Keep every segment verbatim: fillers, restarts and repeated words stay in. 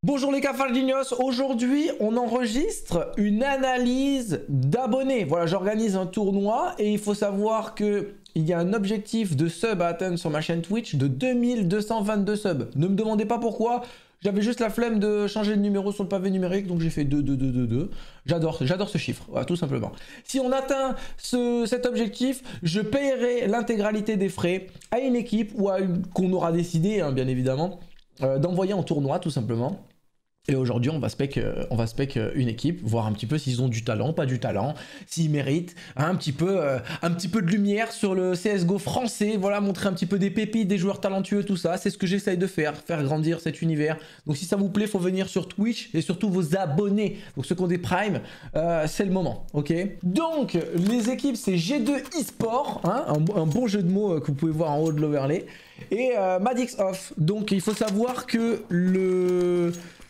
Bonjour les Cafardinhos, aujourd'hui on enregistre une analyse d'abonnés. Voilà, j'organise un tournoi et il faut savoir que il y a un objectif de sub à atteindre sur ma chaîne Twitch de deux mille deux cent vingt-deux subs. Ne me demandez pas pourquoi, j'avais juste la flemme de changer de numéro sur le pavé numérique, donc j'ai fait deux, deux, deux, deux, deux. J'adore, j'adore ce chiffre, voilà, tout simplement. Si on atteint ce, cet objectif, je payerai l'intégralité des frais à une équipe ou à une qu'on aura décidé, hein, bien évidemment, euh, d'envoyer en tournoi, tout simplement. Et aujourd'hui, on va spec, euh, on va spec euh, une équipe, voir un petit peu s'ils ont du talent, pas du talent, s'ils méritent hein, un petit peu, euh, un petit peu de lumière sur le C S G O français. Voilà, montrer un petit peu des pépites, des joueurs talentueux, tout ça. C'est ce que j'essaye de faire, faire grandir cet univers. Donc si ça vous plaît, faut venir sur Twitch et surtout vos abonnés. Donc ceux qui ont des primes, euh, c'est le moment, ok. Donc les équipes, c'est G deux eSport, hein, un, un bon jeu de mots euh, que vous pouvez voir en haut de l'overlay, et euh, Madix Off. Donc il faut savoir que le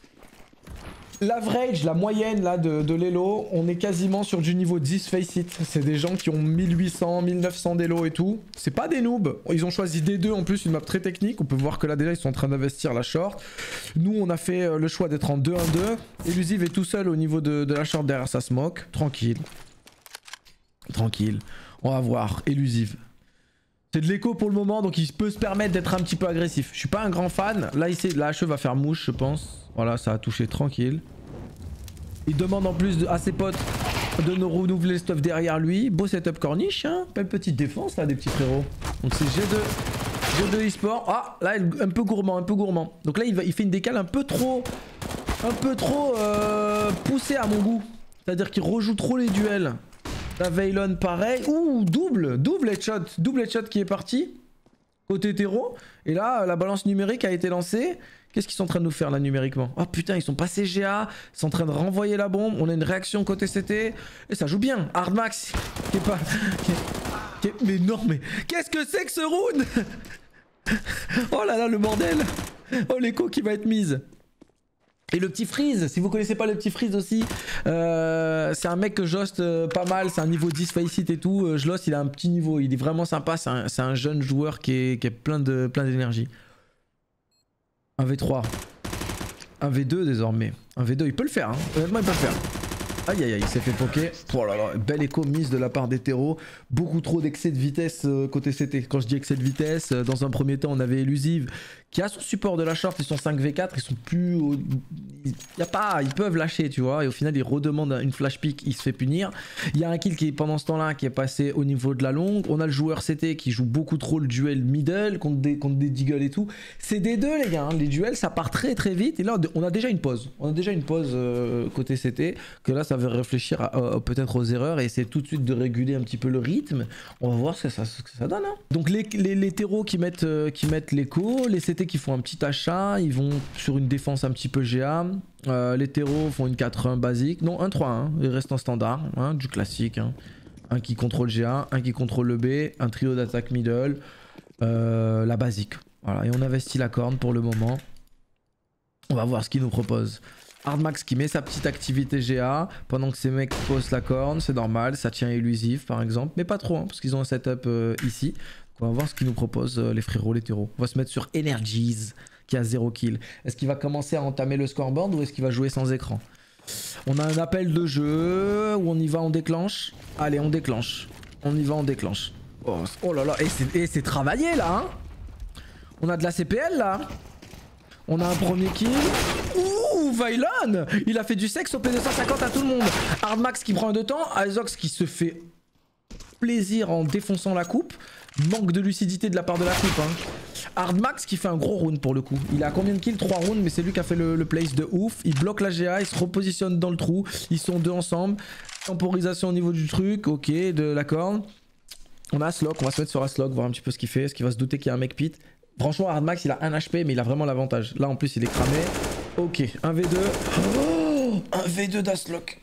l'average, la moyenne là de, de l'Elo, on est quasiment sur du niveau dix face it. C'est des gens qui ont mille huit cents, mille neuf cents d'Elo et tout. C'est pas des noobs. Ils ont choisi D deux en plus, une map très technique. On peut voir que là déjà ils sont en train d'investir la short. Nous on a fait le choix d'être en deux un deux. Elusive est tout seul au niveau de, de la short derrière sa smoke. Tranquille. Tranquille. On va voir. Elusive. C'est de l'écho pour le moment, donc il peut se permettre d'être un petit peu agressif. Je suis pas un grand fan. Là, ici, la H E va faire mouche, je pense. Voilà, ça a touché tranquille. Il demande en plus de, à ses potes de nous renouveler le stuff derrière lui. Beau setup corniche, hein. Belle petite défense là, des petits frérots. Donc c'est G deux, G deux eSport. Ah, là, un peu gourmand, un peu gourmand. Donc là, il, va, il fait une décale un peu trop, un peu trop euh, poussée à mon goût. C'est-à-dire qu'il rejoue trop les duels. La Veilon pareil. Ouh, double, double headshot. Double headshot qui est parti. Côté hétéro. Et là, la balance numérique a été lancée. Qu'est-ce qu'ils sont en train de nous faire là numériquement? Oh putain, ils sont passés G A. Ils sont en train de renvoyer la bombe. On a une réaction côté C T. Et ça joue bien. Hardmax. Qui est pas... Qui est... Qui est... Mais non, mais... Qu'est-ce que c'est que ce round? Oh là là, le bordel. Oh, l'écho qui va être mise. Et le petit Freeze, si vous connaissez pas le petit Freeze aussi, euh, c'est un mec que j'hoste euh, pas mal, c'est un niveau dix face it et tout, euh, je l'hoste, il a un petit niveau, il est vraiment sympa, c'est un, un jeune joueur qui est, qui est plein de plein d'énergie. un V trois, un V deux désormais, un V deux il peut le faire, hein. Honnêtement il peut le faire. Aïe aïe aïe, il s'est fait poker. Oh là là, belle écho mise de la part d'Hétéro. Beaucoup trop d'excès de vitesse euh, côté C T. Quand je dis excès de vitesse, euh, dans un premier temps, on avait Elusive qui a son support de la short et son cinq V quatre. Ils sont plus. Au... Il y a pas. Ils peuvent lâcher, tu vois. Et au final, ils redemandent une flash pick. Il se fait punir. Il y a un kill qui est pendant ce temps-là qui est passé au niveau de la longue. On a le joueur C T qui joue beaucoup trop le duel middle contre des, contre des deagles et tout. C'est des deux, les gars. Hein. Les duels, ça part très très vite. Et là, on a déjà une pause. On a déjà une pause euh, côté C T. Que là, ça veut réfléchir à, à, peut-être aux erreurs et essayer tout de suite de réguler un petit peu le rythme. On va voir ce que ça, ce que ça donne. Hein. Donc les, les, les terreaux qui mettent, euh, qui mettent l'écho, les C T qui font un petit achat, ils vont sur une défense un petit peu G A. Euh, les terreaux font une quatre un basique. Non, un trois un, ils restent en standard, hein, du classique. Hein. Un qui contrôle G A, un qui contrôle le B, un trio d'attaque middle, euh, la basique. Voilà, et on investit la corne pour le moment. On va voir ce qu'ils nous proposent. Hardmax qui met sa petite activité G A pendant que ces mecs posent la corne, c'est normal, ça tient Elusive par exemple, mais pas trop hein, parce qu'ils ont un setup euh, ici. Donc on va voir ce qu'ils nous proposent euh, les frérots, les terreaux. On va se mettre sur Energies qui a zéro kill. Est-ce qu'il va commencer à entamer le scoreboard ou est-ce qu'il va jouer sans écran? On a un appel de jeu où on y va, on déclenche. Allez, on déclenche. On y va, on déclenche. Oh, oh là là, et c'est travaillé là hein. On a de la C P L là. On a un premier kill. Ouh, Veilon, il a fait du sexe au P deux cent cinquante à tout le monde. Hardmax qui prend un de temps. Azox qui se fait plaisir en défonçant la coupe. Manque de lucidité de la part de la coupe. Hein. Hardmax qui fait un gros round pour le coup. Il a combien de kills? trois rounds, mais c'est lui qui a fait le, le place de ouf. Il bloque la G A, il se repositionne dans le trou. Ils sont deux ensemble. Temporisation au niveau du truc. Ok, de la corne. On a Aslok, on va se mettre sur Aslok, voir un petit peu ce qu'il fait. Est-ce qu'il va se douter qu'il y a un mec pit? Franchement, Hardmax, il a un H P, mais il a vraiment l'avantage. Là, en plus, il est cramé. Ok, un V deux. Oh, un V deux d'Aslok.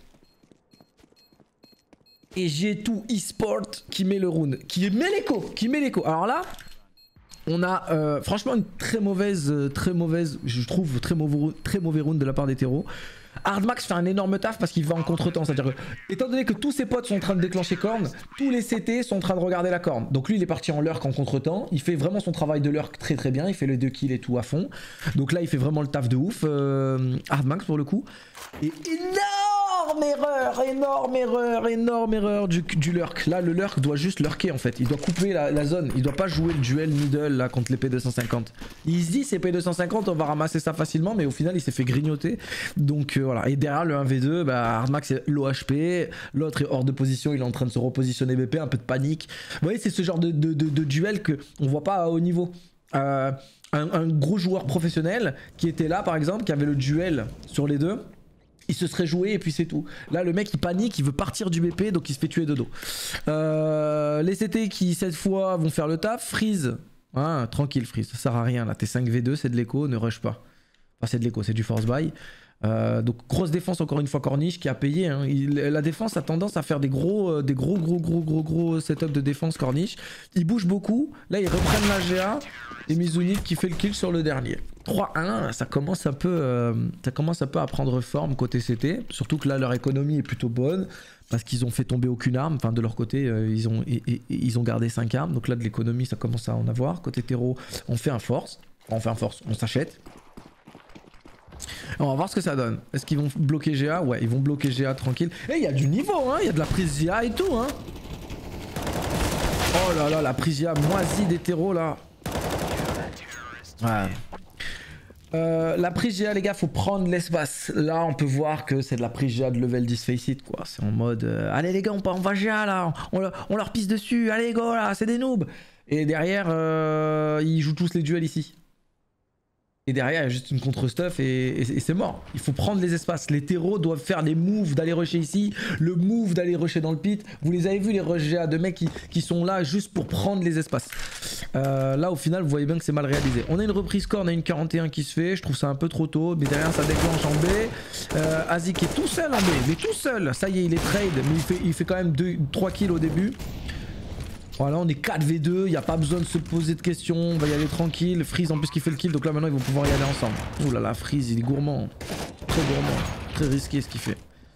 Et G deux eSport qui met le round. Qui met l'écho. Qui met l'écho. Alors là, On a euh, franchement une très mauvaise, très mauvaise, je trouve très mauvais, très mauvais round de la part des terreaux. Hardmax fait un énorme taf parce qu'il va en contre-temps, c'est-à-dire que étant donné que tous ses potes sont en train de déclencher corne, tous les C T sont en train de regarder la corne. Donc lui il est parti en lurk en contre-temps, il fait vraiment son travail de lurk très très bien, il fait le deux kills et tout à fond. Donc là il fait vraiment le taf de ouf, euh, Hardmax pour le coup. Et énorme erreur, énorme erreur, énorme erreur du, du lurk. Là le lurk doit juste lurker en fait, il doit couper la, la zone, il doit pas jouer le duel middle là contre les P deux cent cinquante. Il se dit c'est P deux cent cinquante, on va ramasser ça facilement, mais au final il s'est fait grignoter. Donc euh, voilà, et derrière le un v deux, bah, Hardmax est low H P, l'autre est hors de position, il est en train de se repositionner B P, un peu de panique. Vous voyez, c'est ce genre de, de, de, de duel que on voit pas à haut niveau. Euh, un, un gros joueur professionnel qui était là par exemple, qui avait le duel sur les deux, il se serait joué et puis c'est tout. Là le mec il panique, il veut partir du B P donc il se fait tuer de dos. Euh, les C T qui cette fois vont faire le taf. Freeze, hein, tranquille Freeze, ça sert à rien là, t'es cinq v deux, c'est de l'écho, ne rush pas. Enfin c'est de l'écho, c'est du force buy. Euh, donc grosse défense encore une fois Corniche qui a payé, hein. Il, la défense a tendance à faire des gros euh, des gros gros gros gros gros setup de défense Corniche. Ils bougent beaucoup, là ils reprennent la G A et Mizunil qui fait le kill sur le dernier. trois un, ça commence un peu euh, ça commence un peu à prendre forme côté C T, surtout que là leur économie est plutôt bonne parce qu'ils ont fait tomber aucune arme, enfin de leur côté euh, ils, ont, et, et, et, ils ont gardé cinq armes, donc là de l'économie ça commence à en avoir. Côté terreau on fait un force, enfin, on fait un force, on s'achète. On va voir ce que ça donne. Est-ce qu'ils vont bloquer G A? Ouais, ils vont bloquer G A tranquille. Et il y a du niveau, hein. Il y a de la prise G A et tout, hein. Oh là là, la prise G A moisie des terreaux, là. Ouais. Euh, la prise G A, les gars, faut prendre l'espace. Là, on peut voir que c'est de la prise G A de level dix face it, quoi. C'est en mode, euh, allez les gars, on, on va G A, là. On, on, on leur pisse dessus. Allez, les gars, là, c'est des noobs. Et derrière, euh, ils jouent tous les duels ici. Et derrière, il y a juste une contre-stuff et, et, et c'est mort. Il faut prendre les espaces. Les terreaux doivent faire les moves d'aller rusher ici, le move d'aller rusher dans le pit. Vous les avez vus, les rush G A de mecs qui, qui sont là juste pour prendre les espaces. Euh, là, au final, vous voyez bien que c'est mal réalisé. On a une reprise corps, on a une quarante et un qui se fait. Je trouve ça un peu trop tôt. Mais derrière, ça déclenche en B. Euh, Azik est tout seul en B. Mais tout seul. Ça y est, il est trade. Mais il fait, il fait quand même deux, trois kills au début. Voilà, on est quatre v deux, il n'y a pas besoin de se poser de questions, on va y aller tranquille. Freeze en plus qui fait le kill, donc là maintenant ils vont pouvoir y aller ensemble. Ouh là là, Freeze il est gourmand, très gourmand, très risqué ce qu'il fait.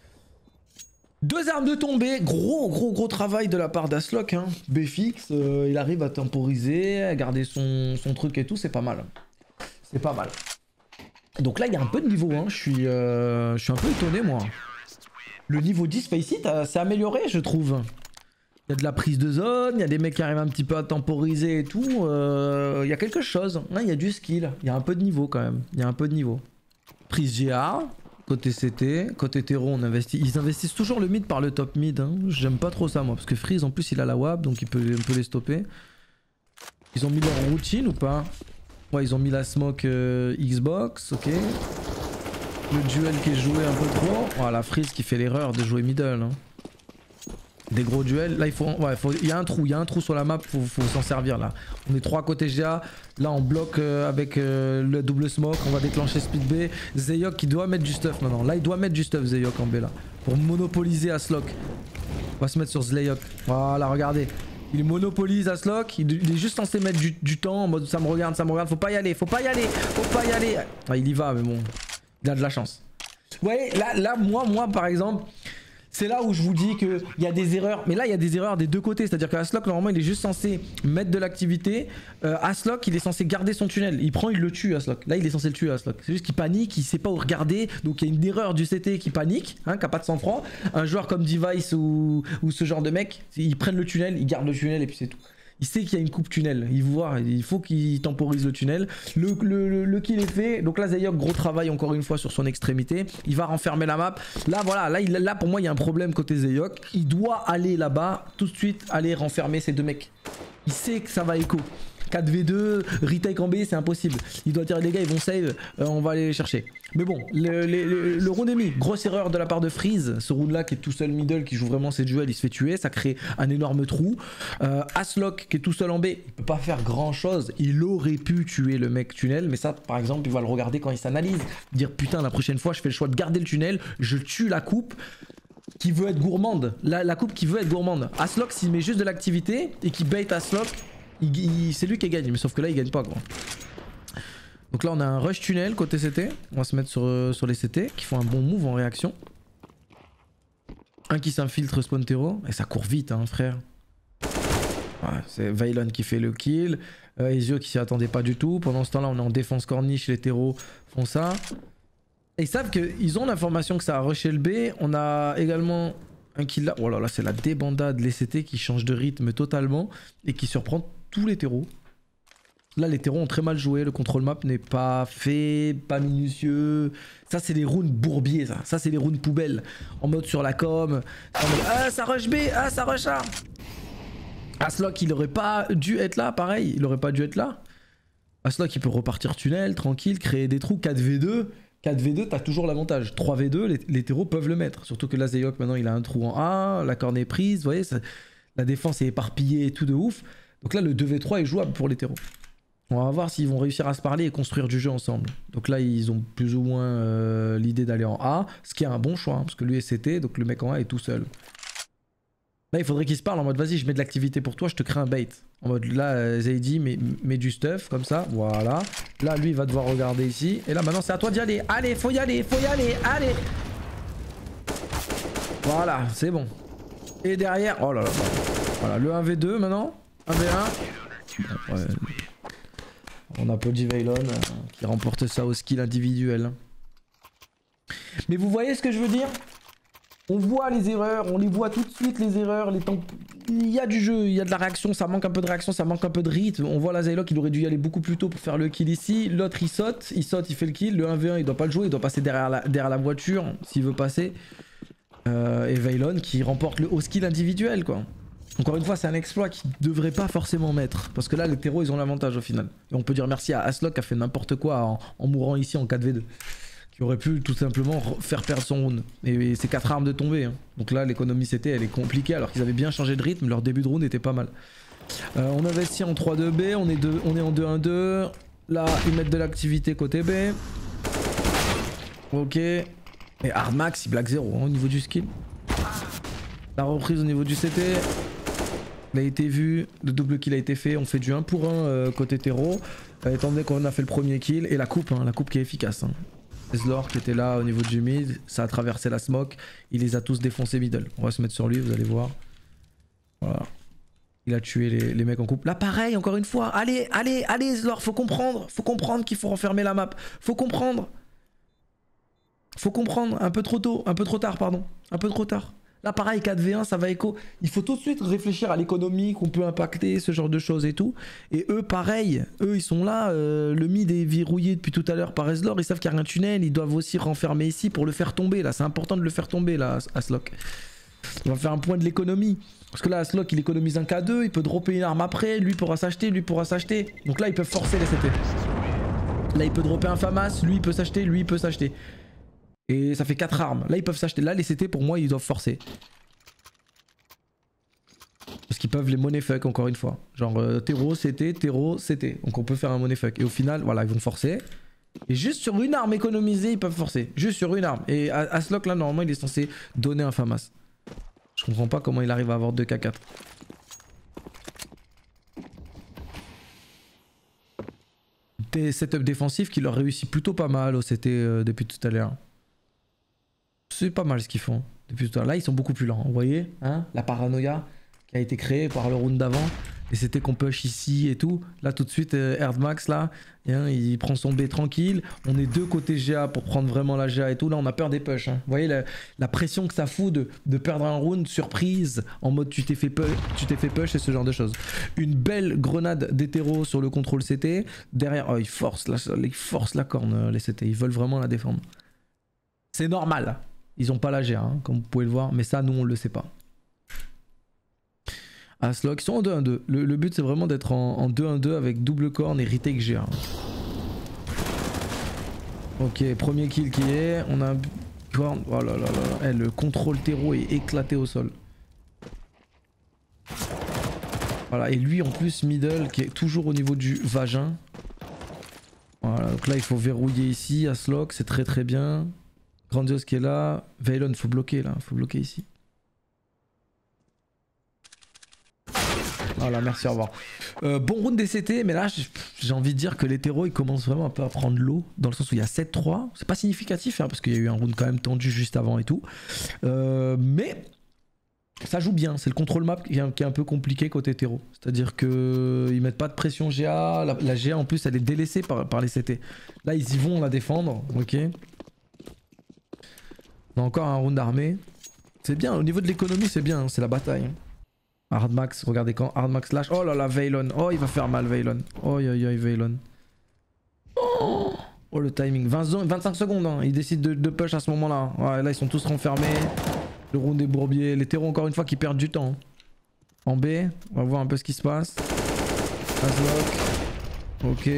Deux armes de tombée, gros gros gros travail de la part d'Aslock, hein. B fixe, euh, il arrive à temporiser, à garder son, son truc et tout, c'est pas mal. C'est pas mal. Donc là il y a un peu de niveau, hein. je, suis, euh, je suis un peu étonné moi. Le niveau dix face it s'est amélioré je trouve. Il y a de la prise de zone, il y a des mecs qui arrivent un petit peu à temporiser et tout. Euh, il y a quelque chose. Là, il y a du skill. Il y a un peu de niveau quand même. Il y a un peu de niveau. Prise G A. Côté C T. Côté terreau, on investit. Ils investissent toujours le mid par le top mid. Hein. J'aime pas trop ça, moi. Parce que Freeze, en plus, il a la W A P. Donc, il peut, il peut les stopper. Ils ont mis leur routine ou pas? Ouais, ils ont mis la smoke euh, Xbox. Ok. Le duel qui est joué un peu trop. Voilà, Freeze qui fait l'erreur de jouer middle. Hein. Des gros duels, là il faut, ouais, faut, il y a un trou, il y a un trou sur la map, faut, faut s'en servir là. On est trois côté G A, là on bloque euh, avec euh, le double smoke, on va déclencher speed B. Zeyok qui doit mettre du stuff maintenant, là il doit mettre du stuff Zeyok en B là, pour monopoliser Aslock. On va se mettre sur Zeyok, voilà regardez. Il monopolise Aslock, il, il est juste censé mettre du, du temps en mode ça me regarde, ça me regarde, faut pas y aller, faut pas y aller, faut pas y aller. Ah, il y va mais bon, il a de la chance. Vous voyez, là, là moi, moi par exemple... C'est là où je vous dis qu'il y a des erreurs. Mais là, il y a des erreurs des deux côtés. C'est-à-dire que Aslock, normalement, il est juste censé mettre de l'activité. Euh, Aslock, il est censé garder son tunnel. Il prend, il le tue, Aslock. Là, il est censé le tuer, Aslock. C'est juste qu'il panique, il sait pas où regarder. Donc, il y a une erreur du C T qui panique, hein, qui a pas de sang-froid. Un joueur comme Device ou, ou ce genre de mec, ils prennent le tunnel, ils gardent le tunnel et puis c'est tout. Il sait qu'il y a une coupe tunnel, il voit, il faut qu'il temporise le tunnel. Le, le, le, le kill est fait, donc là Zeyok, gros travail encore une fois sur son extrémité. Il va renfermer la map. Là voilà, là, il, là pour moi il y a un problème côté Zeyok. Il doit aller là-bas, tout de suite aller renfermer ces deux mecs. Il sait que ça va écho. quatre v deux, retake en B, c'est impossible. Il doit dire les gars ils vont save, euh, on va aller les chercher. Mais bon, le, le, le, le round est mis. Grosse erreur de la part de Freeze. Ce round là qui est tout seul middle, qui joue vraiment ses duels, il se fait tuer. Ça crée un énorme trou. Euh, Aslock qui est tout seul en B, il peut pas faire grand chose. Il aurait pu tuer le mec tunnel. Mais ça par exemple il va le regarder quand il s'analyse. Dire putain la prochaine fois je fais le choix de garder le tunnel. Je tue la coupe qui veut être gourmande. La, la coupe qui veut être gourmande. Aslock s'il met juste de l'activité et qui bait Aslock. il, il, c'est lui qui gagne, mais sauf que là il gagne pas quoi. Donc là on a un rush tunnel côté C T, on va se mettre sur, euh, sur les C T qui font un bon move en réaction. Un qui s'infiltre spawn terreau, et ça court vite hein frère. Ouais, c'est Vaylon qui fait le kill, euh, Ezio qui s'y attendait pas du tout. Pendant ce temps là on est en défense corniche, les terreaux font ça. Et ils savent qu'ils ont l'information que ça a rushé le B. On a également un kill là. Oh là là, c'est la débandade, les C T qui changent de rythme totalement et qui surprend tous les terreaux. Là, les terreaux ont très mal joué. Le control map n'est pas fait, pas minutieux. Ça, c'est les runes bourbiers, ça. Ça, c'est les runes poubelles. En mode sur la com. En mode, ah, ça rush B. Ah, ça rush A. Aslock, il aurait pas dû être là, pareil. Il aurait pas dû être là. Aslock, il peut repartir tunnel, tranquille, créer des trous. quatre v deux. quatre v deux, t'as toujours l'avantage. trois v deux, les, les terreaux peuvent le mettre. Surtout que là, Zeyok, maintenant, il a un trou en A. La corne est prise. Vous voyez, ça, la défense est éparpillée et tout de ouf. Donc là, le deux v trois est jouable pour les terreaux. On va voir s'ils vont réussir à se parler et construire du jeu ensemble. Donc là, ils ont plus ou moins euh, l'idée d'aller en A. Ce qui est un bon choix, hein, parce que lui est C T, donc le mec en A est tout seul. Là, il faudrait qu'ils se parlent en mode, vas-y, je mets de l'activité pour toi, je te crée un bait. En mode, là, euh, Zaydi met, met du stuff, comme ça, voilà. Là, lui, il va devoir regarder ici. Et là, maintenant, c'est à toi d'y aller. Allez, faut y aller, faut y aller, allez. Voilà, c'est bon. Et derrière, oh là là. Voilà, le un v deux maintenant. un v un. Bon, ouais. On applaudit Vaylon euh, qui remporte ça au skill individuel. Mais vous voyez ce que je veux dire? On voit les erreurs, on les voit tout de suite les erreurs, les temps... Il y a du jeu, il y a de la réaction, ça manque un peu de réaction, ça manque un peu de rythme. On voit la Zaylock, il aurait dû y aller beaucoup plus tôt pour faire le kill ici. L'autre il saute, il saute, il fait le kill. Le un v un il doit pas le jouer, il doit passer derrière la, derrière la voiture s'il veut passer. Euh, et Vaylon qui remporte le haut skill individuel quoi. Encore une fois, c'est un exploit qui devrait pas forcément mettre. Parce que là, les terreaux, ils ont l'avantage au final. Et on peut dire merci à Aslock qui a fait n'importe quoi en, en mourant ici en quatre v deux. Qui aurait pu tout simplement faire perdre son round. Et, et c'est quatre armes de tomber. Hein. Donc là, l'économie C T, elle est compliquée. Alors qu'ils avaient bien changé de rythme. Leur début de round était pas mal. Euh, on investit en trois deux B. On est, deux, on est en deux un deux. Là, ils mettent de l'activité côté B. Ok. Et Hardmax, il blague zéro hein, au niveau du skill. La reprise au niveau du C T. Il a été vu, le double kill a été fait, on fait du un pour un euh, côté terreau, euh, étant donné qu'on a fait le premier kill, et la coupe, hein, la coupe qui est efficace. Hein. Ezlor qui était là au niveau du mid, ça a traversé la smoke, il les a tous défoncés middle. On va se mettre sur lui, vous allez voir. Voilà. Il a tué les, les mecs en coupe. Là pareil, encore une fois, allez, allez, allez Ezlor, faut comprendre, faut comprendre qu'il faut refermer la map. Faut comprendre. Faut comprendre, un peu trop tôt, un peu trop tard, pardon, un peu trop tard. Là pareil, quatre v un, ça va écho. Il faut tout de suite réfléchir à l'économie qu'on peut impacter, ce genre de choses et tout. Et eux pareil, eux ils sont là, euh, le mid est verrouillé depuis tout à l'heure par Ezlor, ils savent qu'il y a un tunnel, ils doivent aussi renfermer ici pour le faire tomber là. C'est important de le faire tomber là, Aslock. On va faire un point de l'économie. Parce que là Aslock il économise un K deux, il peut dropper une arme après, lui pourra s'acheter, lui pourra s'acheter. Donc là ils peuvent forcer les C T. Là il peut dropper un FAMAS, lui il peut s'acheter, lui il peut s'acheter. Et ça fait quatre armes. Là, ils peuvent s'acheter. Là, les C T, pour moi, ils doivent forcer. Parce qu'ils peuvent les money fuck, encore une fois. Genre, euh, terreau, C T, terreau, C T. Donc, on peut faire un money fuck. Et au final, voilà, ils vont forcer. Et juste sur une arme économisée, ils peuvent forcer. Juste sur une arme. Et Aslock, là, normalement, il est censé donner un FAMAS. Je comprends pas comment il arrive à avoir deux K quatre. Des setups défensifs qui leur réussit plutôt pas mal au C T euh, depuis tout à l'heure. C'est pas mal ce qu'ils font depuis tout à l'heure. Là, ils sont beaucoup plus lents. Vous voyez hein, la paranoïa qui a été créée par le round d'avant. Et c'était qu'on push ici et tout. Là, tout de suite, euh, Hardmax, là, hein, il prend son B tranquille. On est deux côtés G A pour prendre vraiment la G A et tout. Là, on a peur des push. Hein. Vous voyez la, la pression que ça fout de, de perdre un round surprise en mode tu t'es fait, tu t'es fait push et ce genre de choses. Une belle grenade d'hétéro sur le contrôle C T. Derrière, oh, ils forcent la, ils forcent la corne, les C T. Ils veulent vraiment la défendre. C'est normal. Ils ont pas la G A, hein, comme vous pouvez le voir, mais ça, nous, on le sait pas. Aslock, ils sont en deux un deux. Le, le but, c'est vraiment d'être en, en deux un deux avec double corne et retake G A. Ok, premier kill qui est. On a un corne. Oh là là là là. Eh, le contrôle terreau est éclaté au sol. Voilà, et lui, en plus, middle, qui est toujours au niveau du vagin. Voilà, donc là, il faut verrouiller ici. Aslock, c'est très très bien. Grandiose qui est là. Vaylon, faut bloquer là, faut bloquer ici. Voilà, merci, au revoir. Euh, bon round des C T, mais là, j'ai envie de dire que l'hétéro, il commence vraiment un peu à prendre l'eau, dans le sens où il y a sept trois. C'est pas significatif, hein, parce qu'il y a eu un round quand même tendu juste avant et tout. Euh, mais ça joue bien, c'est le contrôle map qui est, qui est un peu compliqué côté hétéro. C'est-à-dire qu'ils mettent pas de pression G A, la, la G A en plus, elle est délaissée par, par les C T. Là, ils y vont la défendre, ok. On a encore un round armé. C'est bien, au niveau de l'économie, c'est bien, hein, c'est la bataille. Hardmax, regardez quand Hardmax lâche. Oh là là, Veilon. Oh, il va faire mal, Veilon. Oh, yo, yo, Veilon. Oh, oh, le timing. vingt, vingt-cinq secondes, hein. Il décide de, de push à ce moment-là. Ouais, là, ils sont tous renfermés. Le round des bourbiers. Les terreaux, encore une fois, qui perdent du temps. En B, on va voir un peu ce qui se passe. Aslock. Ok.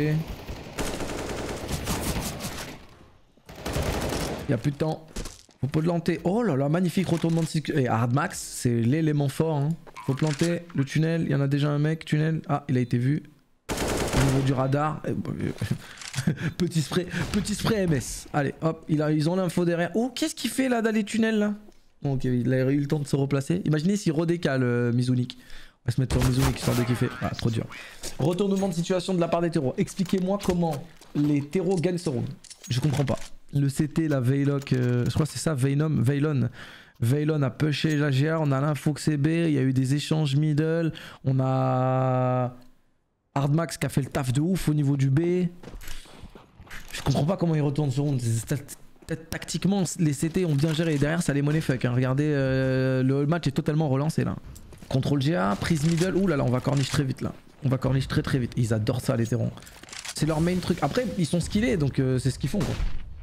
Il n'y a plus de temps. Faut pas planter. Oh là là, magnifique retournement de cycle. Et Hardmax, c'est l'élément fort. Hein. Faut planter le tunnel. Il y en a déjà un mec. Tunnel. Ah, il a été vu. Au niveau du radar. petit spray. Petit spray M S. Allez, hop. Il a, ils ont l'info derrière. Oh, qu'est-ce qu'il fait là dans les tunnels là? Bon, ok, il a eu le temps de se replacer. Imaginez s'il redécale euh, Mizunik. On va se mettre sur Mizunik histoire de kiffer. Ah, trop dur. Retournement de situation de la part des terreaux. Expliquez-moi comment les terreaux gagnent ce round. Je comprends pas. Le C T, la Veilok, euh, je crois que c'est ça, Veilon, Veilon. Veilon a pushé la G A, on a l'info que c'est B, il y a eu des échanges middle, on a Hardmax qui a fait le taf de ouf au niveau du B. Je comprends pas comment ils retournent ce round. Tactiquement, les C T ont bien géré et derrière ça les money fuck. Hein. Regardez, euh, le match est totalement relancé là. Contrôle G A, prise middle, ouh là là, on va corniche très vite là. On va corniche très très vite. Ils adorent ça les terrons. C'est leur main truc. Après, ils sont skillés donc euh, c'est ce qu'ils font quoi.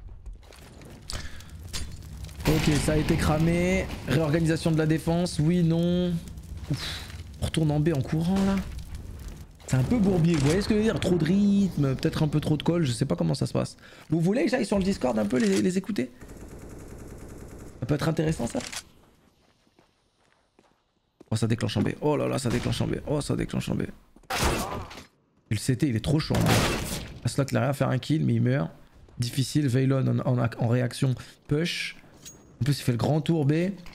Ok, ça a été cramé. Réorganisation de la défense, oui, non. Ouf. On retourne en B en courant là. C'est un peu bourbier, vous voyez ce que je veux dire? Trop de rythme, peut-être un peu trop de call, je sais pas comment ça se passe. Vous voulez que j'aille sur le Discord un peu les, les écouter? Ça peut être intéressant ça. Oh, ça déclenche en B. Oh là là, ça déclenche en B. Oh, ça déclenche en B. Et le C T, il est trop chaud. Hein. Aslock, il a rien à faire un kill, mais il meurt. Difficile, Veilon en, en, en réaction push. En plus, il fait le grand tour B.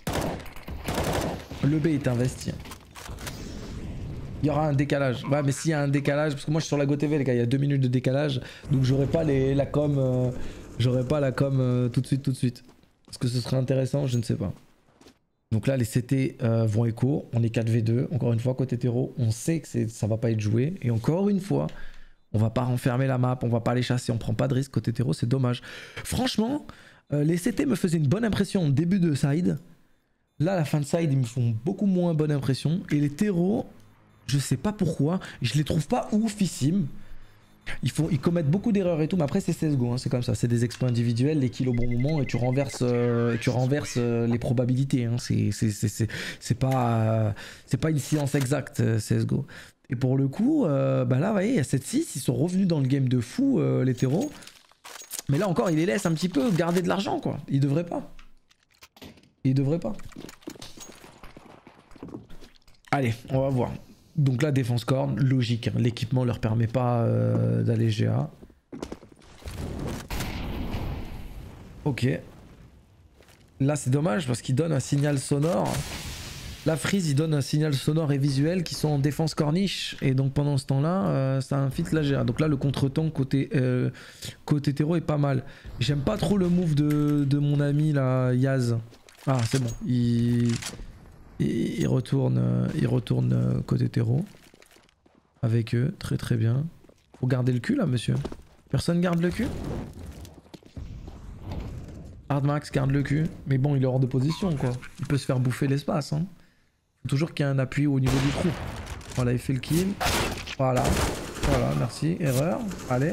Le B est investi. Il y aura un décalage. Ouais, mais s'il y a un décalage, parce que moi je suis sur la GoTV, les gars, il y a deux minutes de décalage. Donc j'aurai pas les, la com. Euh, j'aurai pas la com euh, tout de suite, tout de suite. Est-ce que ce serait intéressant? Je ne sais pas. Donc là, les C T euh, vont écho. On est quatre v deux. Encore une fois, côté hétéro, on sait que ça va pas être joué. Et encore une fois, on va pas renfermer la map, on va pas les chasser, on prend pas de risque. Côté hétéro, c'est dommage. Franchement. Euh, les C T me faisaient une bonne impression au début de side. Là, à la fin de side, ils me font beaucoup moins bonne impression. Et les terreaux, je sais pas pourquoi, je les trouve pas oufissimes. Ils, font, ils commettent beaucoup d'erreurs et tout, mais après c'est C S G O, hein, c'est comme ça. C'est des exploits individuels, les kills au bon moment, et tu renverses, euh, et tu renverses euh, les probabilités. Hein. C'est pas, euh, c'est pas une science exacte, euh, C S G O. Et pour le coup, euh, bah là, vous voyez, il y a sept six, ils sont revenus dans le game de fou, euh, les terreaux. Mais là encore, il les laisse un petit peu garder de l'argent, quoi. Il devrait pas. Il devrait pas. Allez, on va voir. Donc là, défense corne, logique. Hein. L'équipement leur permet pas euh, d'aller G A. Ok. Là, c'est dommage parce qu'il donne un signal sonore. La Freeze, il donne un signal sonore et visuel qui sont en défense corniche. Et donc pendant ce temps-là, euh, ça infite la G A. Donc là, le contre-temps côté, euh, côté terreau est pas mal. J'aime pas trop le move de, de mon ami là, Yaz. Ah, c'est bon. Il, il, il retourne, il retourne côté terreau. Avec eux. Très très bien. Faut garder le cul là, monsieur. Personne garde le cul? Hardmax garde le cul. Mais bon, il est hors de position quoi. Il peut se faire bouffer l'espace. Hein. Faut toujours qu'il y ait un appui au niveau du trou. Voilà, il fait le kill. Voilà. Voilà, merci. Erreur. Allez.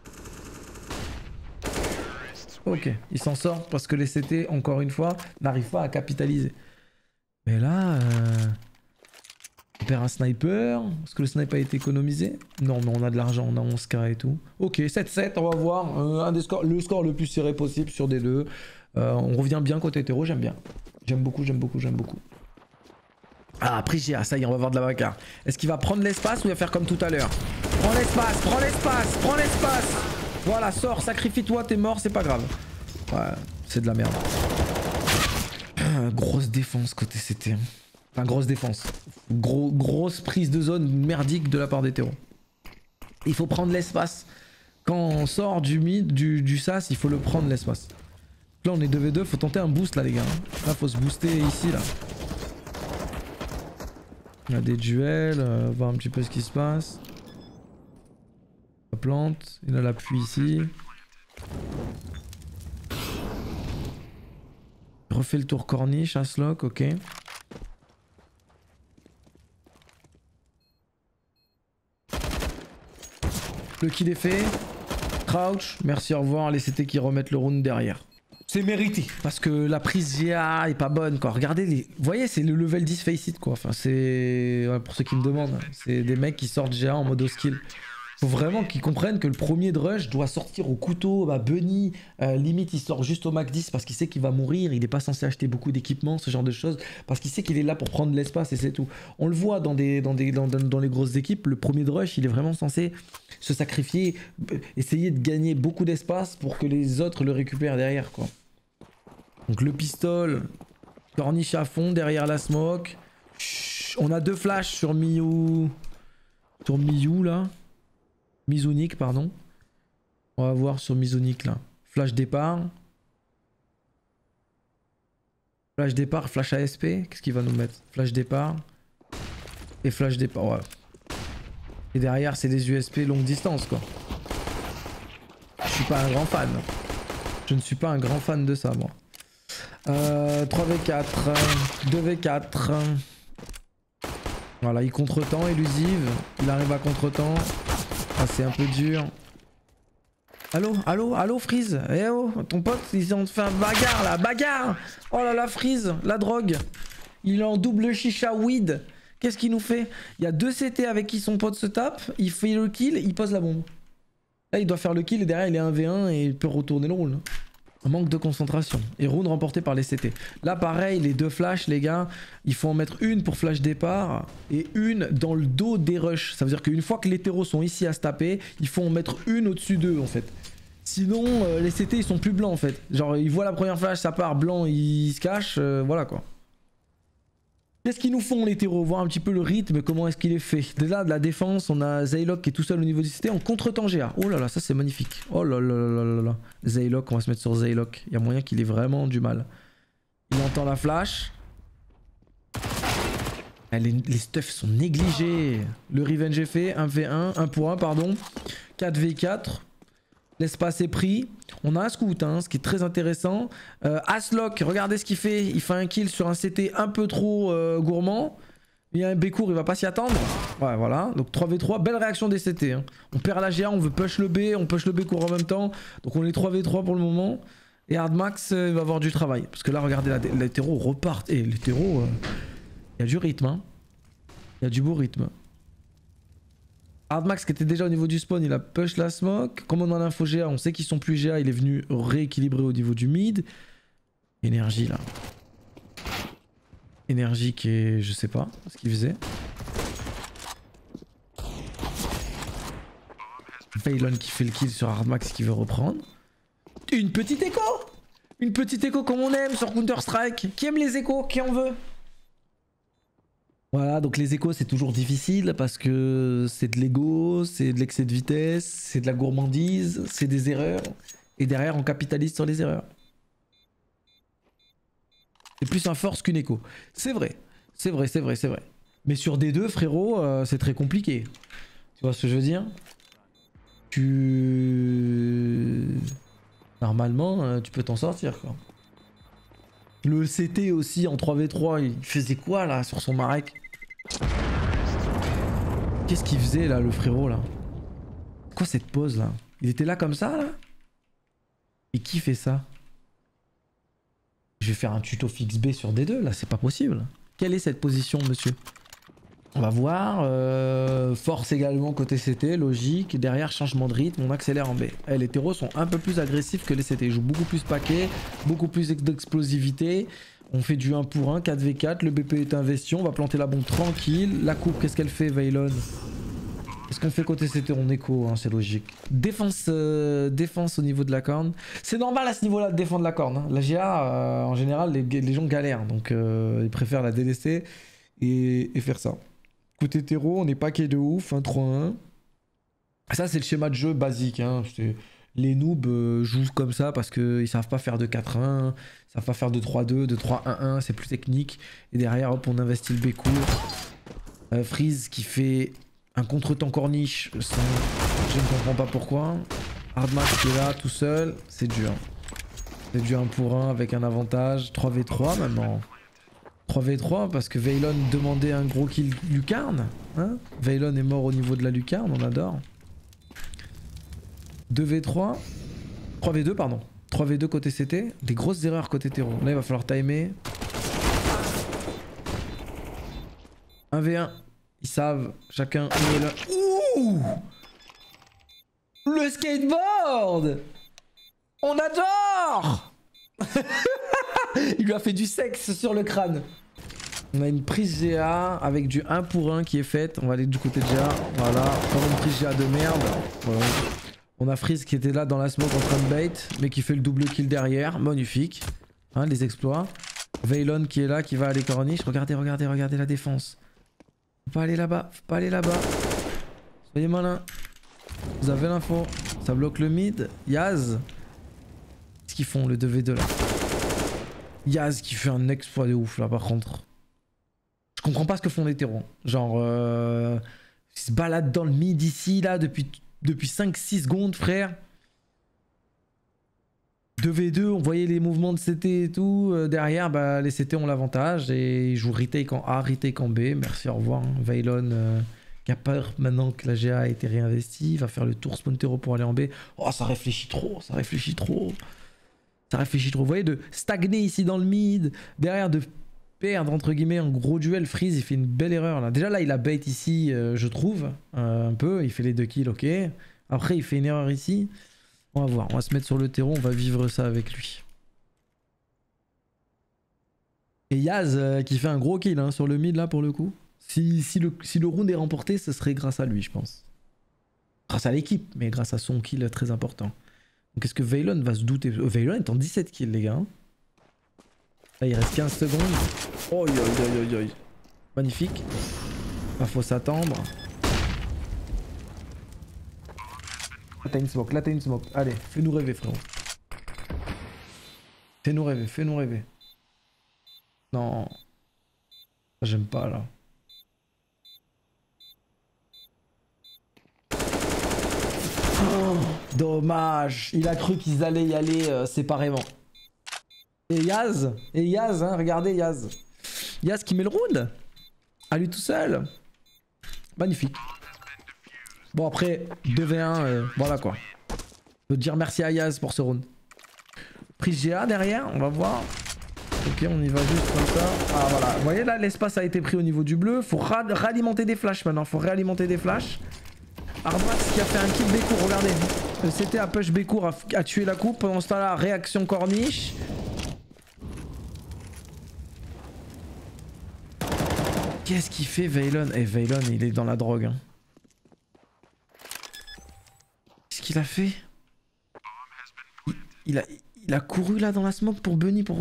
Ok, il s'en sort parce que les C T, encore une fois, n'arrivent pas à capitaliser. Mais là... Euh... On perd un sniper. Est-ce que le sniper a été économisé? Non, mais on a de l'argent, on a onze K et tout. Ok, sept sept, on va voir. Euh, un des scores, le score le plus serré possible sur des deux. Euh, on revient bien côté hétéro, j'aime bien. J'aime beaucoup, j'aime beaucoup, j'aime beaucoup. Ah, après G A, ça y est, on va voir de la bagarre. Est-ce qu'il va prendre l'espace ou il va faire comme tout à l'heure? Prends l'espace, prends l'espace, prends l'espace. Voilà, sors, sacrifie-toi, t'es mort, c'est pas grave. Ouais, c'est de la merde. Grosse défense côté C T. Enfin, grosse défense. Gros, grosse prise de zone merdique de la part des terreaux. Il faut prendre l'espace. Quand on sort du mid, du, du sas, il faut le prendre l'espace. Là on est deux v deux, faut tenter un boost là les gars. Là faut se booster ici là. Il y a des duels, euh, voir un petit peu ce qui se passe. La plante, il a l'appui ici. Il refait le tour corniche, Aslock, ok. Le kill est fait. Crouch, merci, au revoir. Les C T qui remettent le round derrière. C'est mérité. Parce que la prise G A est pas bonne quoi. Regardez les... Vous voyez c'est le level dix face it quoi. Enfin c'est... Ouais, pour ceux qui me demandent. C'est des mecs qui sortent G A en mode skill. Faut vraiment qu'ils comprennent que le premier de rush doit sortir au couteau. Bah Bunny, euh, limite il sort juste au max dix parce qu'il sait qu'il va mourir. Il n'est pas censé acheter beaucoup d'équipements, ce genre de choses. Parce qu'il sait qu'il est là pour prendre l'espace et c'est tout. On le voit dans, des, dans, des, dans, dans les grosses équipes. Le premier de rush il est vraiment censé se sacrifier. Essayer de gagner beaucoup d'espace pour que les autres le récupèrent derrière quoi. Donc le pistol, corniche à fond derrière la smoke. Chut, on a deux flashs sur Miyu. Sur Miyu là. Mizunik pardon. On va voir sur Mizunik là. Flash départ. Flash départ, flash A S P. Qu'est-ce qu'il va nous mettre? Flash départ. Et flash départ, ouais. Et derrière c'est des U S P longue distance quoi. Je suis pas un grand fan. Je ne suis pas un grand fan de ça moi. Euh, trois v quatre, deux v quatre. Voilà, il contre-temps, élusive. Il arrive à contre-temps. Ah, c'est un peu dur. Allô, allô, allô, Freeze. Eh oh, ton pote, ils ont fait un bagarre là, bagarre. Oh là là, Freeze, la drogue. Il est en double chicha weed. Qu'est-ce qu'il nous fait? Il y a deux C T avec qui son pote se tape. Il fait le kill, il pose la bombe. Là, il doit faire le kill et derrière, il est un v un et il peut retourner le round. Un manque de concentration. Et round remporté par les C T. Là pareil, les deux flashs les gars, il faut en mettre une pour flash départ et une dans le dos des rushs. Ça veut dire qu'une fois que les terreaux sont ici à se taper, il faut en mettre une au-dessus d'eux en fait. Sinon euh, les C T ils sont plus blancs en fait. Genre ils voient la première flash, ça part blanc, ils se cachent, euh, voilà quoi. Qu'est-ce qu'ils nous font les terreaux? Voir un petit peu le rythme, comment est-ce qu'il est fait. Déjà de la défense, on a Zaylock qui est tout seul au niveau du C T en contre-temps G A. Oh là là, ça c'est magnifique. Oh là là là là là. Zaylock, on va se mettre sur Zaylock. Il y a moyen qu'il ait vraiment du mal. Il entend la flash. Ah, les, les stuffs sont négligés. Le revenge est fait, un v un, un pour un pardon. quatre v quatre. L'espace est pris. On a un scout, hein, ce qui est très intéressant. Euh, Aslock, regardez ce qu'il fait. Il fait un kill sur un C T un peu trop euh, gourmand. Il y a un B-court, il va pas s'y attendre. Ouais, voilà. Donc trois v trois. Belle réaction des C T. Hein. On perd la G A, on veut push le B, on push le B-court en même temps. Donc on est trois v trois pour le moment. Et Hardmax euh, va avoir du travail. Parce que là, regardez, la, les terreaux repartent. Et les terreaux, il euh, y a du rythme. Hein. Il y a du beau rythme. Hardmax qui était déjà au niveau du spawn, il a push la smoke. Comme on a l'info G A, on sait qu'ils sont plus G A, il est venu rééquilibrer au niveau du mid. Énergie là. Énergie qui est... je sais pas ce qu'il faisait. Vaylon qui fait le kill sur Hardmax qui veut reprendre. Une petite écho. Une petite écho comme on aime sur Counter Strike. Qui aime les échos? Qui en veut? Voilà, donc les échos c'est toujours difficile parce que c'est de l'ego, c'est de l'excès de vitesse, c'est de la gourmandise, c'est des erreurs. Et derrière on capitalise sur les erreurs. C'est plus un force qu'une écho. C'est vrai, c'est vrai, c'est vrai, c'est vrai. Mais sur D deux frérot, euh, c'est très compliqué. Tu vois ce que je veux dire? Tu... Normalement, euh, tu peux t'en sortir quoi. Le C T aussi en trois v trois, il faisait quoi là sur son Marek? Qu'est-ce qu'il faisait là le frérot là? Quoi cette pose là? Il était là comme ça là? Et qui fait ça? Je vais faire un tuto fixe B sur D deux là, c'est pas possible. Quelle est cette position monsieur? On va voir. Euh, force également côté C T, logique. Derrière changement de rythme, on accélère en B. Eh, les terreaux sont un peu plus agressifs que les C T. Ils jouent beaucoup plus paquet, beaucoup plus d'explosivité. On fait du un pour un, quatre v quatre. Le B P est investi. On va planter la bombe tranquille. La coupe, qu'est-ce qu'elle fait, Vaylon? Qu'est-ce qu'on fait côté C T? On écho, hein, c'est logique. Défense, euh, défense au niveau de la corne. C'est normal à ce niveau-là de défendre la corne. Hein. La G A, euh, en général, les, les gens galèrent. Donc, euh, ils préfèrent la délaisser. et, et faire ça. Côté terreau, on est paquet de ouf, un trois un. Ça, c'est le schéma de jeu basique. Hein. Les noobs euh, jouent comme ça parce qu'ils savent pas faire de quatre un, ils savent pas faire de trois deux, de trois un un, c'est plus technique. Et derrière, hop, on investit le Bécourt. Euh, Freeze qui fait un contre-temps corniche, sans... je ne comprends pas pourquoi. Hardmax qui est là tout seul, c'est dur. C'est du un pour un avec un avantage. trois v trois maintenant. trois v trois parce que Veilon demandait un gros kill lucarne. Hein, Veilon est mort au niveau de la lucarne, on adore. deux v trois. trois v deux pardon. trois v deux côté C T. Des grosses erreurs côté terreau. Là il va falloir timer. un v un. Ils savent chacun où est là. Ouh, le skateboard. On adore. Il lui a fait du sexe sur le crâne. On a une prise G A avec du un pour un qui est faite. On va aller du côté de G A. Voilà. Comme une prise G A de merde. Voilà. On a Freeze qui était là dans la smoke en train de bait, mais qui fait le double kill derrière. Magnifique. Hein, les exploits. Veilon qui est là, qui va aller corniche. Regardez, regardez, regardez la défense. Faut pas aller là-bas. Faut pas aller là-bas. Soyez malin. Vous avez l'info. Ça bloque le mid. Yaz. Qu'est-ce qu'ils font le deux v deux là? Yaz qui fait un exploit de ouf là par contre. Je comprends pas ce que font les terreaux. Genre, euh, ils se baladent dans le mid ici là depuis, depuis cinq six secondes frère. deux v deux, on voyait les mouvements de C T et tout. Euh, derrière, bah, les C T ont l'avantage et ils jouent retake en A, retake en B. Merci, au revoir. Hein. Veilon euh, qui a peur maintenant que la G A a été réinvestie. Il va faire le tour spawn terreau pour aller en B. Oh, ça réfléchit trop, ça réfléchit trop. Ça réfléchit trop. Vous voyez, de stagner ici dans le mid, derrière de perdre entre guillemets un gros duel. Freeze, il fait une belle erreur là. Déjà là, il a bait ici, euh, je trouve, euh, un peu. Il fait les deux kills, ok. Après, il fait une erreur ici. On va voir, on va se mettre sur le terreau, on va vivre ça avec lui. Et Yaz euh, qui fait un gros kill hein, sur le mid là pour le coup. Si, si, le, si le round est remporté, ce serait grâce à lui, je pense. Grâce à l'équipe, mais grâce à son kill très important. Donc est-ce que Veilon va se douter? euh, Veilon est en dix-sept kills les gars. Hein. Là il reste quinze secondes. Oh yo yo yo yo. Magnifique. Là faut s'attendre. Là t'as une smoke, là t'as une smoke. Allez, fais-nous rêver frérot. Fais-nous rêver, fais-nous rêver. Non. J'aime pas là. Oh, dommage. Il a cru qu'ils allaient y aller euh, séparément. Et Yaz, et Yaz, hein, regardez Yaz. Yaz qui met le round. À lui tout seul. Magnifique. Bon après, deux v un, euh, voilà quoi. Je veux dire merci à Yaz pour ce round. Prise G A derrière, on va voir. Ok, on y va juste comme ça. Ah voilà, vous voyez là, l'espace a été pris au niveau du bleu. Faut réalimenter des flashs maintenant, faut réalimenter des flashs. Armax qui a fait un kill Bécourt, regardez. Le C T a push Bécourt, a, a tué la coupe. Pendant ce temps-là, réaction corniche. Qu'est-ce qu'il fait Veilon? Eh Veilon, il est dans la drogue. Hein. Qu'est-ce qu'il a fait? il, il, a, il a couru là dans la smoke pour Bunny pour...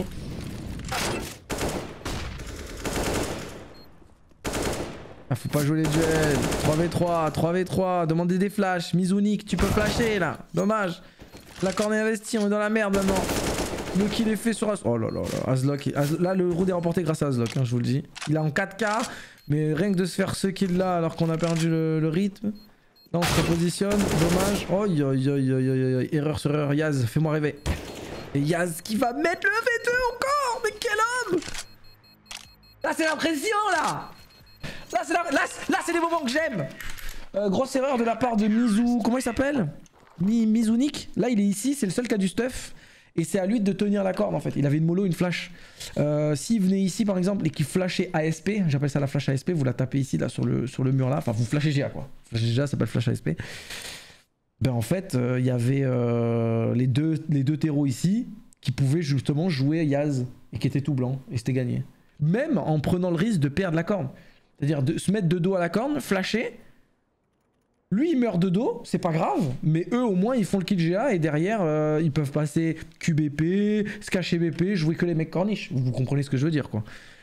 Ah, faut pas jouer les duels. trois v trois, trois v trois, demandez des flashs. Mizunik, tu peux flasher là. Dommage. La corne est investie, on est dans la merde maintenant. Le kill est fait sur As... Oh là là là. Azlok. Az... Là, le round est remporté grâce à Azlok, hein, je vous le dis. Il est en quatre K, mais rien que de se faire ce kill là alors qu'on a perdu le, le rythme. Là, on se repositionne. Dommage. Oh, yo, yo, yo, yo, yo, yo. Erreur sur erreur. Yaz, fais-moi rêver. Et Yaz qui va mettre le v deux encore. Mais quel homme! Là, c'est l'impression là! Là, c'est la... là, là, c'est les moments que j'aime. Euh, grosse erreur de la part de Mizu. Comment il s'appelle? Mi... Mizunik. Là, il est ici. C'est le seul qui a du stuff. Et c'est à lui de tenir la corde en fait. Il avait une mollo, une flash. Euh, S'il venait ici par exemple et qu'il flashait A S P, j'appelle ça la flash A S P, vous la tapez ici là sur le, sur le mur là. Enfin, vous flashez G A quoi. Flasher G A, ça s'appelle flash A S P. Ben en fait, il euh, y avait euh, les, deux, les deux terreaux ici qui pouvaient justement jouer Yaz et qui étaient tout blancs. Et c'était gagné. Même en prenant le risque de perdre la corne. C'est-à-dire de se mettre de dos à la corne, flasher. Lui il meurt de dos, c'est pas grave, mais eux au moins ils font le kill G A et derrière euh, ils peuvent passer Q B P, se cacher B P, jouer que les mecs corniches. Vous comprenez ce que je veux dire quoi.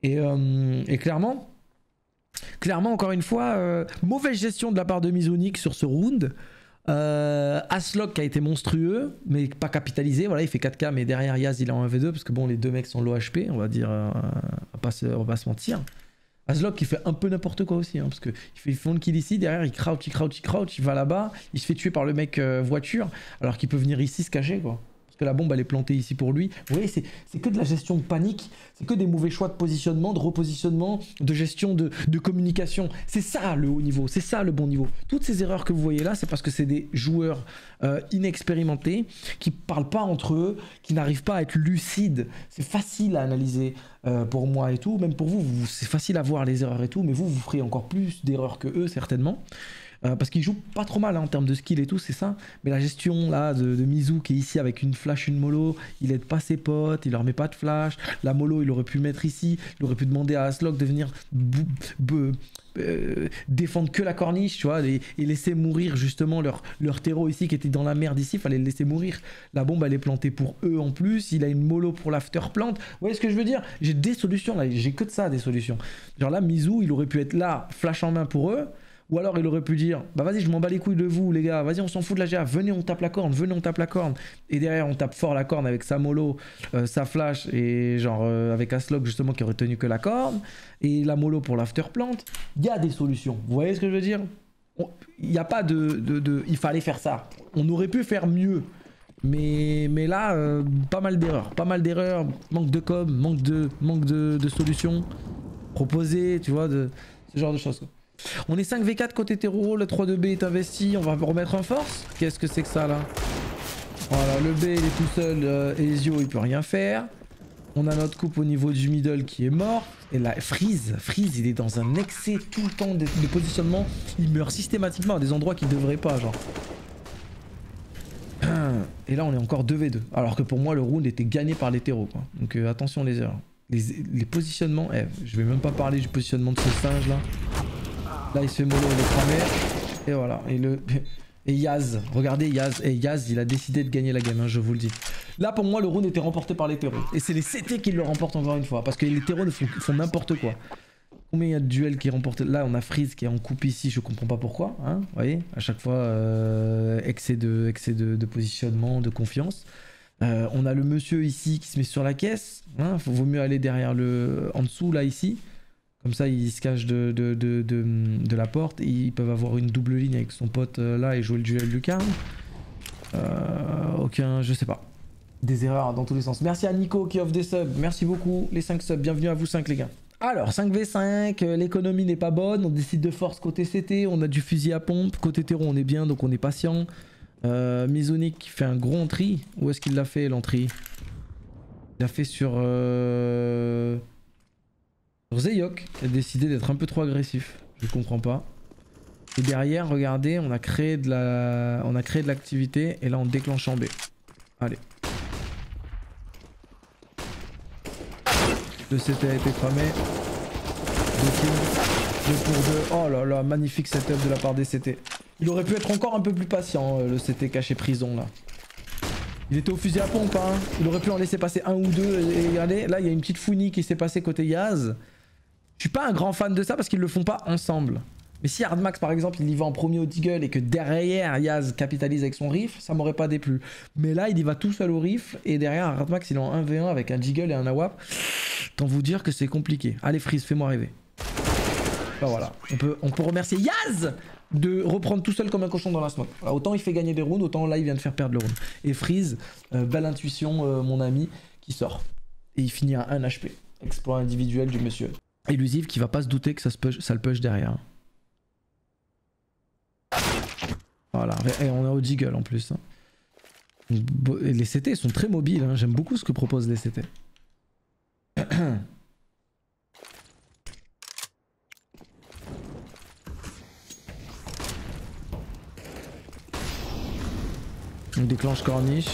Et, euh, et clairement, clairement, encore une fois, euh, mauvaise gestion de la part de Mizunik sur ce round. Euh, Aslock qui a été monstrueux, mais pas capitalisé. Voilà, il fait quatre K, mais derrière Yaz, il est en un v deux, parce que bon, les deux mecs sont low H P, on va dire, euh, on, va pas se, on va pas se mentir. Aslock qui fait un peu n'importe quoi aussi, hein, parce qu'il fait il fond le kill ici, derrière il crouch, il crouch, il crouch, il va là-bas, il se fait tuer par le mec euh, voiture, alors qu'il peut venir ici se cacher, quoi. Parce que la bombe elle est plantée ici pour lui. Vous voyez, c'est que de la gestion de panique, c'est que des mauvais choix de positionnement, de repositionnement, de gestion de, de communication. C'est ça le haut niveau, c'est ça le bon niveau. Toutes ces erreurs que vous voyez là, c'est parce que c'est des joueurs euh, inexpérimentés, qui parlent pas entre eux, qui n'arrivent pas à être lucides. C'est facile à analyser euh, pour moi et tout, même pour vous, vous c'est facile à voir les erreurs et tout, mais vous, vous ferez encore plus d'erreurs que eux certainement. Euh, parce qu'il joue pas trop mal hein, en termes de skill et tout, c'est ça. Mais la gestion là de, de Mizu qui est ici avec une flash, une mollo, il aide pas ses potes, il leur met pas de flash. La mollo, il aurait pu le mettre ici, il aurait pu demander à Aslock de venir euh, défendre que la corniche, tu vois, et, et laisser mourir justement leur, leur terreau ici qui était dans la merde ici, fallait le laisser mourir. La bombe elle est plantée pour eux en plus, il a une mollo pour l'after plant. Vous voyez ce que je veux dire? J'ai des solutions là, j'ai que de ça des solutions. Genre là, Mizu, il aurait pu être là, flash en main pour eux. Ou alors il aurait pu dire, bah vas-y je m'en bats les couilles de vous les gars, vas-y on s'en fout de la G A, venez on tape la corne, venez on tape la corne. Et derrière on tape fort la corne avec sa mollo, euh, sa flash et genre euh, avec Aslock justement qui aurait tenu que la corne. Et la mollo pour l'after plant. Il y a des solutions, vous voyez ce que je veux dire? Il n'y a pas de, de, de... Il fallait faire ça. On aurait pu faire mieux. Mais, mais là, euh, pas mal d'erreurs, pas mal d'erreurs, manque de com, manque de, manque de, de solutions proposées, tu vois, de ce genre de choses quoi. On est cinq v quatre côté terreau, le trois deux B est investi, on va remettre en force. Qu'est-ce que c'est que ça là? Voilà, le B il est tout seul, euh, Ezio il peut rien faire. On a notre coupe au niveau du middle qui est mort. Et là, Freeze, Freeze il est dans un excès tout le temps de, de positionnement. Il meurt systématiquement à des endroits qu'il devrait pas, genre. Et là on est encore deux v deux. Alors que pour moi le round était gagné par les terreaux quoi. Donc euh, attention les erreurs. Les, les positionnements, eh, je vais même pas parler du positionnement de ce singe là. Là il se fait mollo, il est cramé. Et voilà. Et le. Et Yaz, regardez Yaz. Et Yaz il a décidé de gagner la game, hein, je vous le dis. Là pour moi le round était remporté par les terreaux. Et c'est les C T qui le remportent encore une fois. Parce que les terreaux font, font n'importe quoi. Combien il y a de duels qui remportent? Là on a Freeze qui est en coupe ici, je comprends pas pourquoi. Hein, vous voyez, à chaque fois euh, excès, de, excès de, de positionnement, de confiance. Euh, on a le monsieur ici qui se met sur la caisse. Hein, faut, vaut mieux aller derrière le. En dessous là ici. Comme ça, il se cache de, de, de, de, de la porte. Et ils peuvent avoir une double ligne avec son pote euh, là et jouer le duel lucarne. Euh, aucun, je sais pas. Des erreurs dans tous les sens. Merci à Nico qui offre des subs. Merci beaucoup, les cinq subs. Bienvenue à vous cinq, les gars. Alors, cinq v cinq, euh, l'économie n'est pas bonne. On décide de force côté C T. On a du fusil à pompe. Côté terreau, on est bien, donc on est patient. Euh, Mizunik qui fait un gros entry. Où est-ce qu'il l'a fait, l'entry? Il l'a fait sur... Euh... Zeyok qui a décidé d'être un peu trop agressif, je comprends pas. Et derrière, regardez, on a créé de la, on a créé de l'activité et là on déclenche en B. Allez. Le C T a été cramé. Deux kills, deux pour deux. Oh là là, magnifique setup de la part des C T. Il aurait pu être encore un peu plus patient, le C T caché prison là. Il était au fusil à pompe, hein. Il aurait pu en laisser passer un ou deux. Et regardez, là il y a une petite founie qui s'est passée côté Yaz. Je suis pas un grand fan de ça parce qu'ils le font pas ensemble. Mais si Hardmax par exemple il y va en premier au Deagle et que derrière Yaz capitalise avec son rifle, ça m'aurait pas déplu. Mais là il y va tout seul au rifle et derrière Hardmax il est en un v un avec un Deagle et un A W A P. Tant vous dire que c'est compliqué. Allez Freeze, fais-moi rêver. Bah voilà, on peut, on peut remercier Yaz de reprendre tout seul comme un cochon dans la smoke. Alors, autant il fait gagner des rounds, autant là il vient de faire perdre le round. Et Freeze, euh, belle intuition euh, mon ami, qui sort. Et il finit à un H P. Exploit individuel du monsieur. Illusive qui va pas se douter que ça, se push, ça le push derrière. Voilà, et on est au Deagle en plus. Hein. Et les C T sont très mobiles, hein. J'aime beaucoup ce que proposent les C T. On déclenche corniche.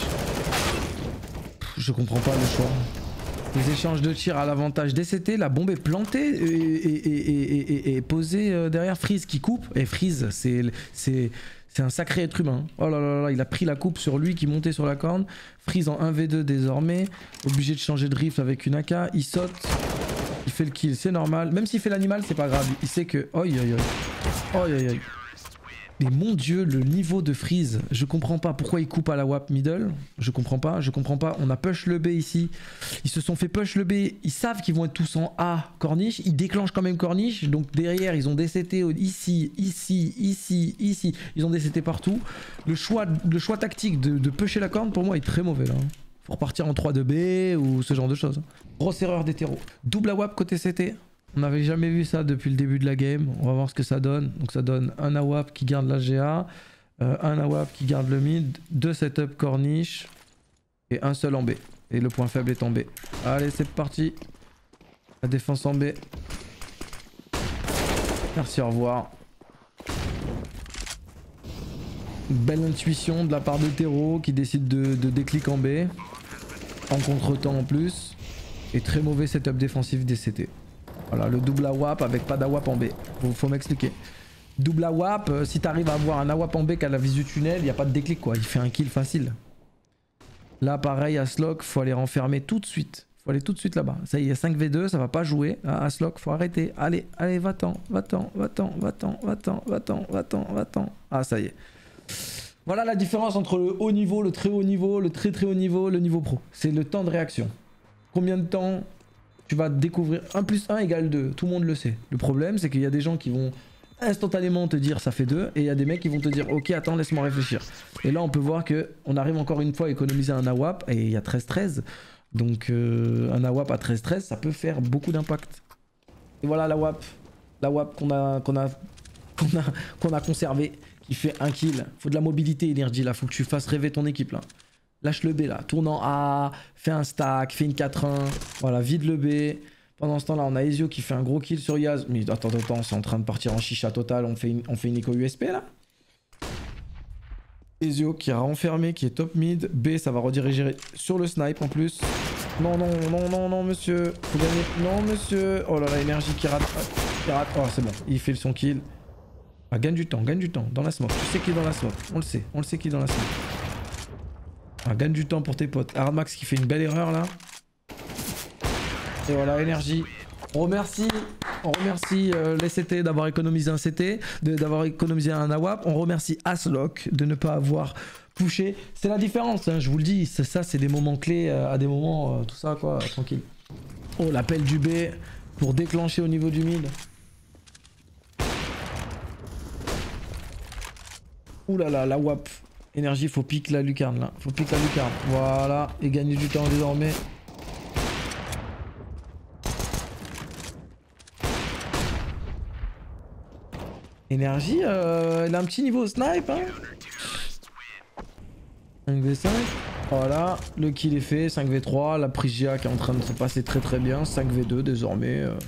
Je comprends pas le choix. Les échanges de tirs à l'avantage des C T. La bombe est plantée et, et, et, et, et, et posée derrière Freeze qui coupe. Et Freeze, c'est un sacré être humain. Oh là là là, il a pris la coupe sur lui qui montait sur la corne. Freeze en un v deux désormais. Obligé de changer de rifle avec une A K. Il saute. Il fait le kill, c'est normal. Même s'il fait l'animal, c'est pas grave. Il sait que... Aïe aïe aïe. Aïe aïe aïe. Mais mon dieu, le niveau de freeze, je comprends pas pourquoi ils coupent à la W A P middle. Je comprends pas, je comprends pas. On a push le B ici. Ils se sont fait push le B. Ils savent qu'ils vont être tous en A corniche. Ils déclenchent quand même corniche. Donc derrière, ils ont D C T ici, ici, ici, ici. Ils ont D C T partout. Le choix, le choix tactique de, de pusher la corne, pour moi, est très mauvais là. Faut repartir en trois deux B ou ce genre de choses. Grosse erreur d'hétéro. Double A W A P côté C T. On n'avait jamais vu ça depuis le début de la game. On va voir ce que ça donne. Donc ça donne un A W A P qui garde la G A, euh, un A W A P qui garde le mid, deux setup corniche et un seul en B. Et le point faible est en B. Allez, c'est parti. La défense en B. Merci, au revoir. Belle intuition de la part de Tero qui décide de, de déclic en B. En contre-temps en plus. Et très mauvais setup défensif des C T. Voilà, le double A W A P avec pas d'A W A P en B. Faut, faut m'expliquer. Double A W A P, euh, si t'arrives à avoir un A W A P en B qui a la visu tunnel, il n'y a pas de déclic quoi. Il fait un kill facile. Là, pareil, Aslock, faut aller renfermer tout de suite. Faut aller tout de suite là-bas. Ça y est, cinq v deux, ça va pas jouer. Ah, Aslock, faut arrêter. Allez, allez, va-t'en, va-t'en, va-t'en, va-t'en, va-t'en, va-t'en, va-t'en, va-t'en. Ah, ça y est. Voilà la différence entre le haut niveau, le très haut niveau, le très très haut niveau, le niveau pro. C'est le temps de réaction. Combien de temps tu vas découvrir un plus un égale deux, tout le monde le sait. Le problème, c'est qu'il y a des gens qui vont instantanément te dire ça fait deux, et il y a des mecs qui vont te dire ok, attends, laisse-moi réfléchir. Et là, on peut voir qu'on arrive encore une fois à économiser un A W A P, et il y a treize treize. Donc, euh, un A W A P à treize treize, ça peut faire beaucoup d'impact. Et voilà la W A P. La W A P qu'on a, qu'on a, qu'on a, qu'on a conservé, qui fait un kill. Faut de la mobilité, énergie là. Faut que tu fasses rêver ton équipe là. Lâche le B là, tourne en A, fais un stack, fais une quatre un, voilà, vide le B. Pendant ce temps là, on a Ezio qui fait un gros kill sur Yaz. Mais attends, attends, c'est en train de partir en chicha total, on fait une, on fait une éco U S P là. Ezio qui a renfermé, qui est top mid. B, ça va rediriger sur le snipe en plus. Non, non, non, non, non, monsieur. Faut gagner. Non, monsieur. Oh là là, énergie qui rate. Qui rate. Oh, c'est bon, il fait son kill. Ah, gagne du temps, gagne du temps dans la smoke. Tu sais qui est dans la smoke, on le sait, on le sait qui est dans la smoke. Ah, gagne du temps pour tes potes. Hardmax qui fait une belle erreur là. Et voilà, énergie. On remercie, on remercie euh, les C T d'avoir économisé un C T, d'avoir économisé un A W A P. On remercie Aslock de ne pas avoir pushé. C'est la différence, hein, je vous le dis. Ça, c'est des moments clés euh, à des moments, euh, tout ça quoi, tranquille. Oh, l'appel du B pour déclencher au niveau du mid. Ouh là là, la W A P. Énergie, faut piquer la lucarne là. Faut piquer la lucarne. Voilà. Et gagner du temps désormais. Énergie, euh, elle a un petit niveau snipe. Hein. cinq v cinq. Voilà. Le kill est fait. cinq v trois. La prise G A qui est en train de se passer très très bien. cinq v deux désormais. Euh...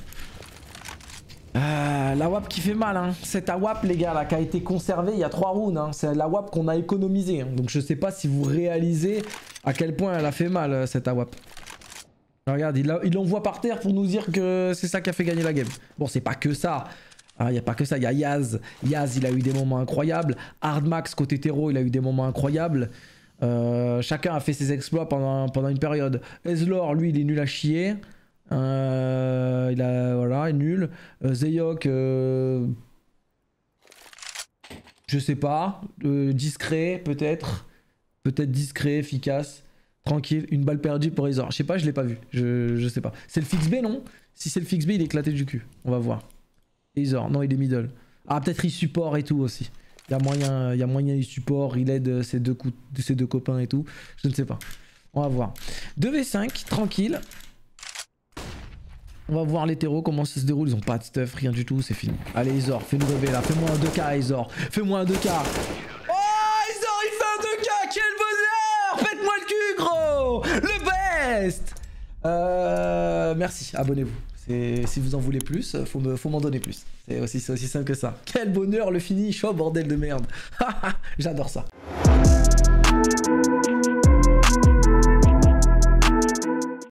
Euh, la W A P qui fait mal, hein. Cette A W A P les gars là qui a été conservée il y a trois rounds, hein. C'est la W A P qu'on a économisée, hein. Donc je sais pas si vous réalisez à quel point elle a fait mal cette A W A P. Regarde, il l'envoie par terre pour nous dire que c'est ça qui a fait gagner la game. Bon, c'est pas que ça, il hein, n'y a pas que ça, il y a Yaz. Yaz il a eu des moments incroyables. Hardmax côté Tero il a eu des moments incroyables. euh, Chacun a fait ses exploits pendant, pendant une période. Ezlor lui il est nul à chier. Euh, il a voilà, il est nul. Euh, Zeyok, euh, je sais pas, euh, discret peut-être, peut-être discret, efficace, tranquille. Une balle perdue pour Ezor. Je sais pas, je l'ai pas vu. Je, je sais pas. C'est le fixe B non? Si c'est le fixe B, il est éclaté du cul. On va voir. Ezor, non, il est middle. Ah peut-être il support et tout aussi. Il y a moyen, il y a moyen il support, il aide ses deux coups, ses deux copains et tout. Je ne sais pas. On va voir. deux v cinq, tranquille. On va voir les terreaux, comment ça se déroule. Ils ont pas de stuff, rien du tout, c'est fini. Allez, Ezor, fais-nous rêver là. Fais-moi un deux K, Ezor. Fais-moi un deux K. Oh, Ezor, il fait un deux K. Quel bonheur. Faites-moi le cul, gros. Le best. Euh, merci, abonnez-vous. Si vous en voulez plus, faut m'en faut m'en donner plus. C'est aussi, aussi simple que ça. Quel bonheur, le finish. Oh, bordel de merde. J'adore ça.